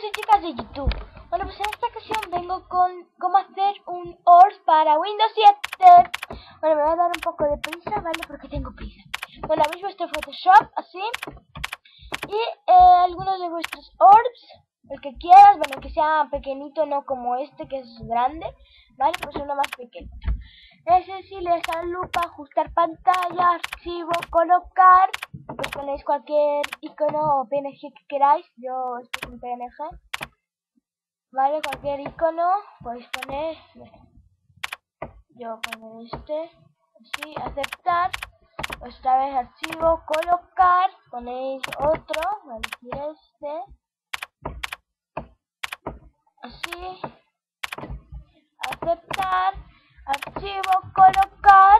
chicos y chicas de YouTube. Bueno, pues en esta ocasión vengo con cómo hacer un ORS para Windows 7. Bueno, me voy a dar un poco de prisa, ¿vale? Porque tengo prisa. Bueno, habéis vuestro Photoshop, así. Y algunos de vuestros ORS, el que quieras, bueno, que sea pequeñito, no como este que es grande, ¿vale? Pues uno más pequeño. Ese sí, le das lupa, ajustar pantalla, archivo, colocar. Pues ponéis cualquier icono o PNG que queráis. Yo, este es un PNG. Vale, cualquier icono podéis poner. Yo pongo este. Así, aceptar. Otra vez archivo, colocar. Ponéis otro. Voy a elegir este. Así. Aceptar. Archivo, colocar.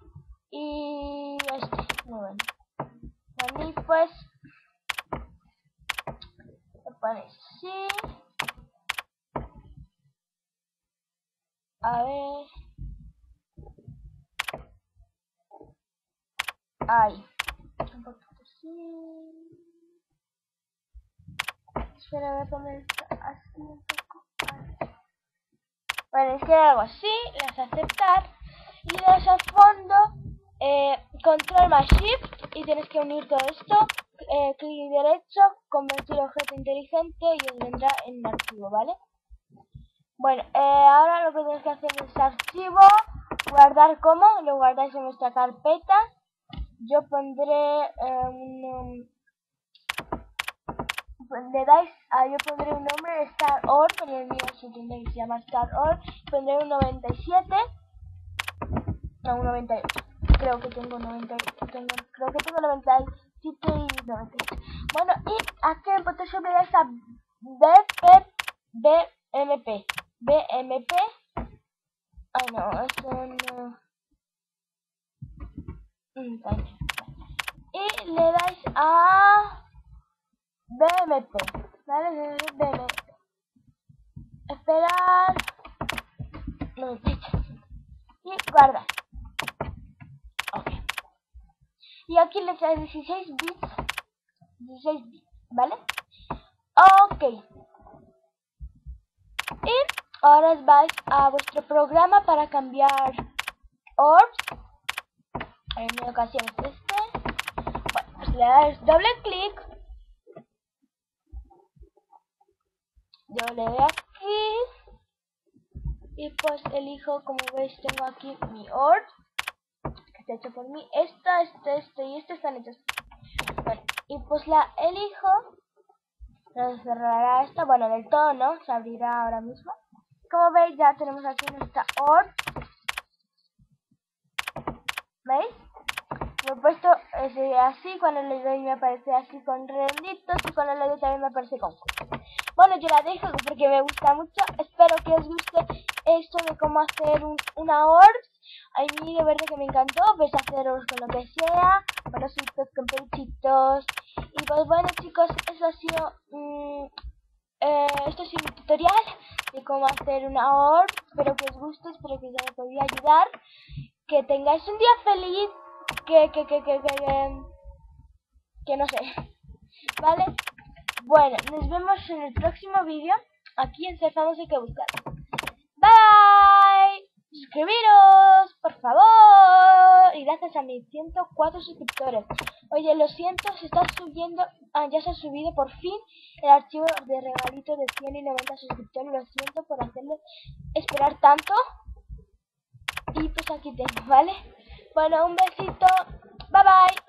Y este. Muy bueno. Y pues lo ponéis así. A ver. Ahí. Un poquito así. Espera, voy a poner así un poco. Ahí. Bueno, es que hago así, le das a aceptar y le das al fondo control más shift y tienes que unir todo esto. Clic derecho, convertir objeto inteligente y os vendrá en archivo, ¿vale? Bueno, ahora lo que tienes que hacer es archivo, guardar como, lo guardáis en nuestra carpeta. Yo pondré le dais yo pondré un nombre de StarOrg, en el mío se entiende que se llama StarOrg. Pondré un 97, no, un 98. Creo que tengo 98, creo que tengo 97 y 98. Bueno, y aquí en Photoshop le dais a BMP. Ay no, es un y le dais a BMP, ¿vale? BMP. Esperar. No, y guardar. Ok. Y aquí le trae 16 bits. 16 bits, ¿vale? Ok. Y ahora vais a vuestro programa para cambiar ORS. En mi ocasión es este. Bueno, pues le dais doble clic. Yo le doy aquí. Y pues elijo, como veis, tengo aquí mi ORS. Que está hecho por mí. Este y este están hechos. Bueno, y pues la elijo. Se cerrará esta. Bueno, del todo no. Se abrirá ahora mismo. Como veis, ya tenemos aquí nuestra ORS. ¿Veis? Lo he puesto así, cuando le doy me aparece así con redonditos y cuando le doy también me aparece con cosas. Bueno, yo la dejo porque me gusta mucho. Espero que os guste esto de cómo hacer una ORS. A mí de verdad que me encantó, pues hacer ORS con lo que sea, con ositos, con peluchitos. Y pues bueno chicos, eso ha sido esto ha sido un tutorial de cómo hacer una ORS. Espero que os guste, espero que os haya podido ayudar. Que tengáis un día feliz. Que no sé, ¿vale? Bueno, nos vemos en el próximo vídeo. Aquí en Ser Famoso hay que buscar. Bye. Suscribiros, por favor. Y gracias a mis 104 suscriptores. Oye, lo siento, se está subiendo. Ya se ha subido por fin el archivo de regalito de 190 suscriptores. Lo siento por hacerles esperar tanto. Y pues aquí tengo, ¿vale? Bueno, un besito. Bye bye.